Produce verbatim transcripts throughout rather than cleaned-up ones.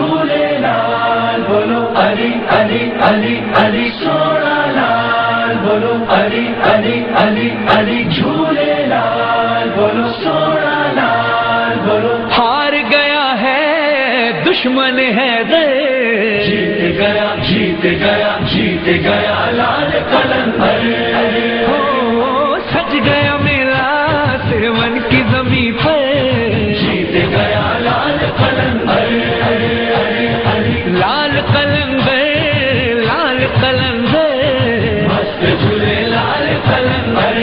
جھولے لال بولو علی علی علی علی سونا لال بولو علی علی علی علی جھولے لال بولو سونا لال بولو ہار گیا ہے دشمن ہے دے جیت گیا جیت گیا جیت گیا لال قلندر ہو سج گیا میرا سیون کی زمین پہ جیت گیا لال قلندر لال قلندر لال قلندر مست جھولے لال قلندر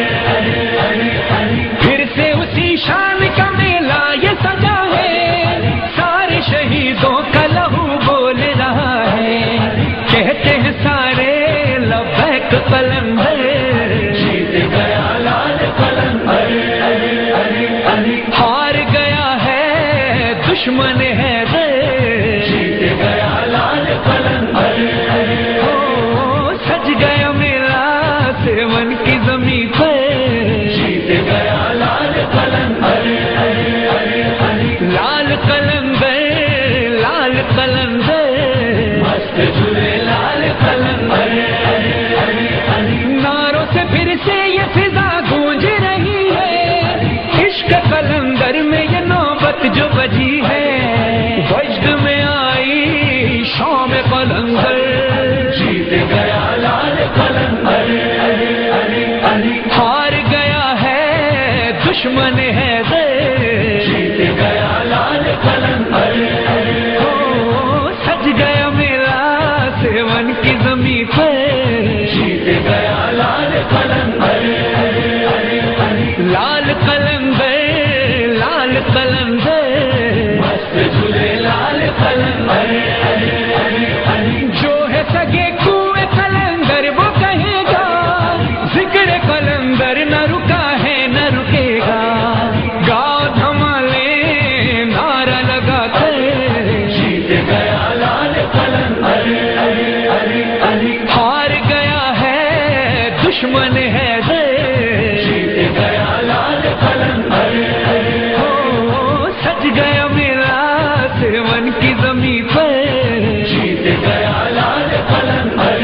پھر سے اسی شان کا میلہ یہ سجا ہے سارے شہیدوں کا لہو بول رہا ہے کہتے ہیں سارے لبیک قلندر جیت گیا لال قلندر ہار گیا ہے دشمن ہے دے جیت گیا لال قلندر ہو سج گیا میرا سیون کی زمین پہ جیت گیا لال قلندر لال قلندر لال قلندر مست جھولے لال قلندر ناروں سے پھر سے یہ فضا گونج رہی ہے عشق قلندر میں یہ نوبت جو بجی ہے وجد میں آئی شام قلندر جیت گیا لال قلندر ہار گیا ہے دشمن ہے دے جیت گیا لال قلندر ہو سج گیا میرا سیون کی زمین پہ جیت گیا لال قلندر لال قلندر لال قلندر مست جھولے لال قلندر جو ہے سگے کوئے قلندر وہ کہے گا ذکر قلندر نہ رکا ہے نہ رکے گا گاؤ دھمالے نعرہ لگاتے جیت گیا لال قلندر ہار گیا ہے دشمن ہے دے جیت گیا لال قلندر ہو سج گیا میرا سیون کی زمین پہ جیت گیا لال قلندر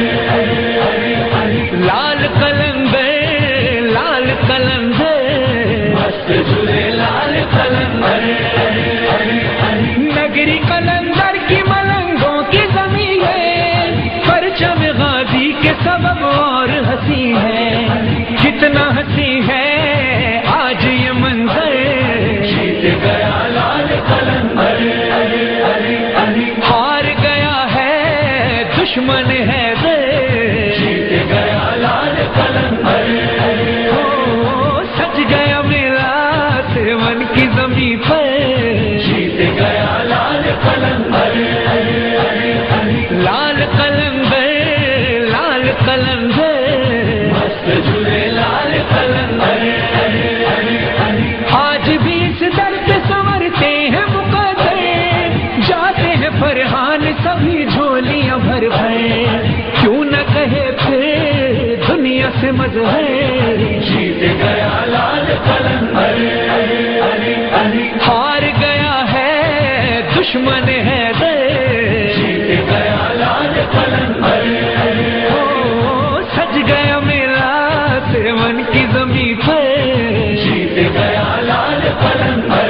لال قلندر لال قلندر مست جھولے لال قلندر نگری قلندر کی ملنگوں کی زمین ہے پرچم غازی کے سبب اور ہنسی ہے کتنا ہنسی ہے آج یہ منظر جیت گیا لال قلندر ہار گیا ہے دشمن ہے دے جیت گیا لال قلندر ہو سج گیا میرا سیون کی زمین پہ جیت گیا لال قلندر لال قلندر لال قلندر مست جھولے لال قلندر آج بھی اس در پہ سنورتے ہیں مقدر جاتے ہیں فرحان سبھی جھولیاں بھر بھر کیوں نہ کہے پھر دنیا سے مظہر جیت گیا لال قلندر ہار گیا ہے دشمن ہے دے جیت گیا لال قلندر ہو سج گیا میرا سیون کی زمین پہ جیت گیا لال قلندر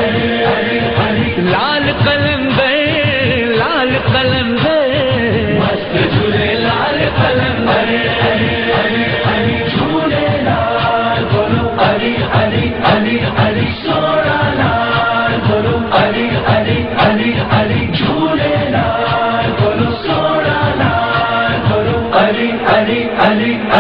لال قلندر لال قلندر مست جھولے لال قلندر جھولے لال بولو علی علی علی علی سونا لال بولو علی علی علی علی جھولے لال بولو سونا لال بولو علی علی علی